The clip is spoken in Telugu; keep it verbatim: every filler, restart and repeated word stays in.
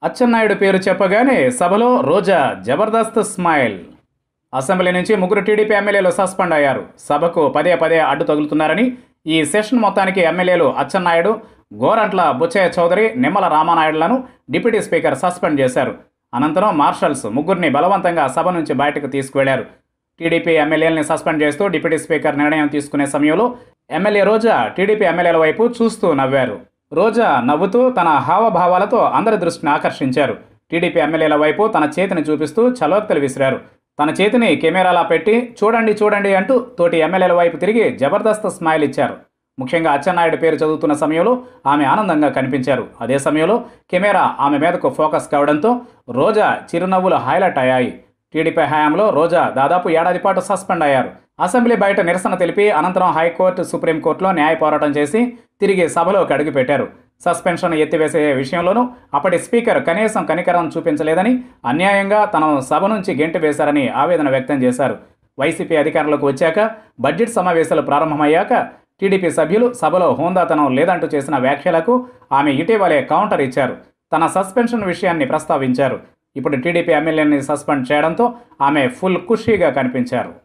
అచ్చెన్నాయుడు పేరు చెప్పగానే సభలో రోజా జబర్దస్త్ స్మైల్. అసెంబ్లీ నుంచి ముగ్గురు టీడీపీ ఎమ్మెల్యేలు సస్పెండ్ అయ్యారు. సభకు పదే పదే అడ్డు తగులుతున్నారని ఈ సెషన్ మొత్తానికి ఎమ్మెల్యేలు అచ్చెన్నాయుడు, గోరంట్ల బుచ్చయ్య చౌదరి, నిమ్మల రామానాయుడులను డిప్యూటీ స్పీకర్ సస్పెండ్ చేశారు. అనంతరం మార్షల్స్ ముగ్గురిని బలవంతంగా సభ నుంచి బయటకు తీసుకువెళ్లారు. టీడీపీ ఎమ్మెల్యేలని సస్పెండ్ చేస్తూ డిప్యూటీ స్పీకర్ నిర్ణయం తీసుకునే సమయంలో ఎమ్మెల్యే రోజా టీడీపీ ఎమ్మెల్యేల వైపు చూస్తూ నవ్వారు. రోజా నవ్వుతూ తన హావభావాలతో అందరి దృష్టిని ఆకర్షించారు. టీడీపీ ఎమ్మెల్యేల వైపు తన చేతిని చూపిస్తూ చలోక్తులు విసిరారు. తన చేతిని కెమెరాలా పెట్టి చూడండి చూడండి అంటూ తోటి ఎమ్మెల్యేల వైపు తిరిగి జబర్దస్త్ స్మైల్ ఇచ్చారు. ముఖ్యంగా అచ్చెన్నాయుడు పేరు చదువుతున్న సమయంలో ఆమె ఆనందంగా కనిపించారు. అదే సమయంలో కెమెరా ఆమె మీదకు ఫోకస్ కావడంతో రోజా చిరునవ్వులు హైలైట్ అయ్యాయి. టీడీపీ హయాంలో రోజా దాదాపు ఏడాది పాటు సస్పెండ్ అయ్యారు. అసెంబ్లీ బయట నిరసన తెలిపి అనంతరం హైకోర్టు, సుప్రీంకోర్టులో న్యాయ పోరాటం చేసి తిరిగి సభలోకి అడుగుపెట్టారు. సస్పెన్షన్ ఎత్తివేసే విషయంలోనూ అప్పటి స్పీకర్ కనీసం కనికరం చూపించలేదని, అన్యాయంగా తనను సభ నుంచి గెంటి వేశారని ఆవేదన వ్యక్తం చేశారు. వైసీపీ అధికారంలోకి వచ్చాక, బడ్జెట్ సమావేశాలు ప్రారంభమయ్యాక టీడీపీ సభ్యులు సభలో హోందాతనం లేదంటూ చేసిన వ్యాఖ్యలకు ఆమె ఇటీవలే కౌంటర్ ఇచ్చారు. తన సస్పెన్షన్ విషయాన్ని ప్రస్తావించారు. ఇప్పుడు టీడీపీ ఎమ్మెల్యేని సస్పెండ్ చేయడంతో ఆమె ఫుల్ ఖుషీగా కనిపించారు.